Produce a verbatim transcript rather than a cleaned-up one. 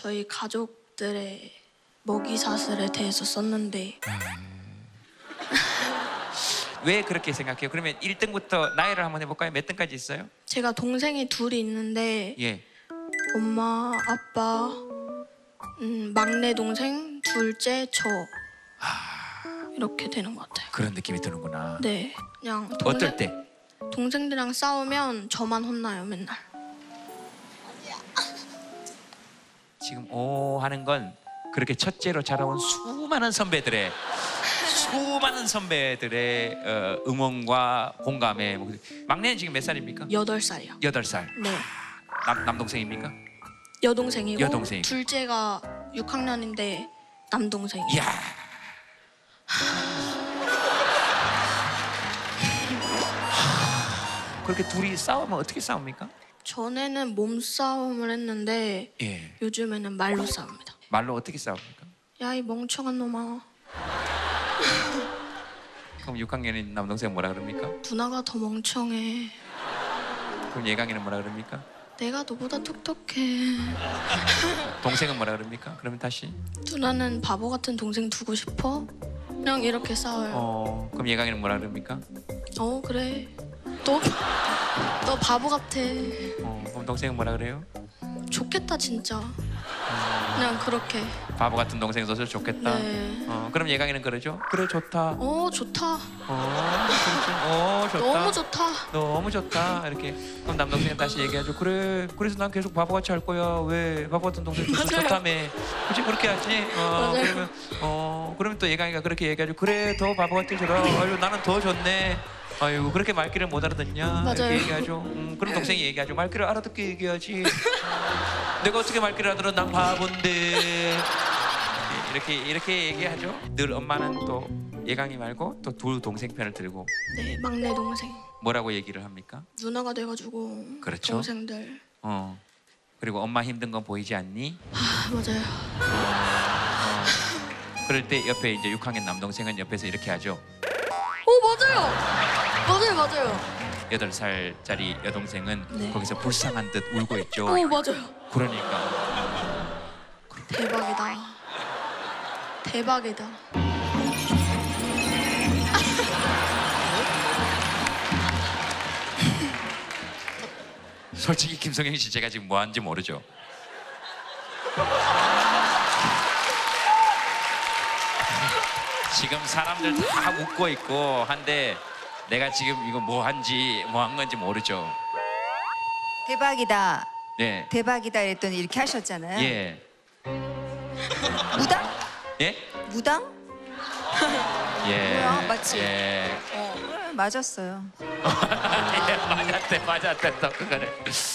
저희 가족들의 먹이사슬에 대해서 썼는데 왜 그렇게 생각해요? 그러면 일 등부터 나이를 한번 해볼까요? 몇 등까지 있어요? 제가 동생이 둘이 있는데 예. 엄마, 아빠, 음, 막내 동생, 둘째, 저 이렇게 되는 것 같아요. 그런 느낌이 드는구나. 네, 그냥 동생, 어떨 때? 동생들이랑 싸우면 저만 혼나요 맨날. 지금 오 하는 건 그렇게 첫째로 자라온 수많은 선배들의 수많은 선배들의 어, 응원과 공감에 목소리. 막내는 지금 몇 살입니까? 여덟 살이요. 여덟 살. 네, 남, 남동생입니까? 여동생이고 여동생이고. 둘째가 육 학년인데 남동생이에요. 이야. 그렇게 둘이 싸우면 어떻게 싸웁니까? 전에는 몸싸움을 했는데 예. 요즘에는 말로 싸웁니다. 말로 어떻게 싸웁니까? 야, 이 멍청한 놈아. 그럼 육 학년인 남동생 뭐라 그럽니까? 누나가 더 멍청해. 그럼 예강이는 뭐라 그럽니까? 내가 너보다 똑똑해. 동생은 뭐라 그럽니까? 그러면 다시 누나는 바보 같은 동생 두고 싶어? 그냥 이렇게 싸워요. 어 그럼 예강이는 뭐라 그럽니까? 어, 그래. 너, 너 바보 같아. 어 그럼 동생은 뭐라 그래요? 좋겠다 진짜. 그냥 그렇게. 바보 같은 동생 있어서 좋겠다. 네. 어 그럼 예강이는 그러죠? 그래 좋다. 어, 좋다. 어 그렇지. 어 좋다. 너무 좋다. 너무 좋다. 이렇게 그럼 남동생은 다시 얘기하죠. 그래 그래서 난 계속 바보같이 할 거야. 왜 바보 같은 동생 있어서 맞아요. 좋다며. 그렇지 그렇게 하지. 어 맞아요. 그러면 어 그러면 또 예강이가 그렇게 얘기하죠. 그래 더 바보같이 들어. 아유 나는 더 좋네. 아유 그렇게 말귀를 못 알아듣냐. 맞아요. 이렇게 얘기하죠. 음, 그럼 동생이 얘기하죠. 말귀를 알아듣게 얘기하지. 내가 어떻게 말귀를 알아들어? 난 바본데. 이렇게 이렇게 얘기하죠. 늘 엄마는 또 예강이 말고 또 두 동생 편을 들고 네, 막내 동생. 뭐라고 얘기를 합니까? 누나가 돼가지고 그렇죠. 동생들. 어 그리고 엄마 힘든 건 보이지 않니? 아, 맞아요. 어, 그럴 때 옆에 이제 육 학년 남동생은 옆에서 이렇게 하죠. 오, 맞아요. 맞아요, 맞아요. 여덟 살짜리 여동생은 네. 거기서 불쌍한 듯 울고 있죠. 오, 맞아요. 그러니까 대박이다. 대박이다. 솔직히 김성경 씨 제가 지금 뭐 하는지 모르죠. 지금 사람들 다 웃고 있고 한데 내가 지금 이거 뭐 한지 뭐 한 건지 모르죠. 대박이다. 네. 대박이다 이랬더니 이렇게 하셨잖아요. 예. 무당? 예? 무당? 예. 뭐야, 맞지? 예. 어, 그래, 맞았어요. 예, 맞았대, 맞았대, 또 그거를.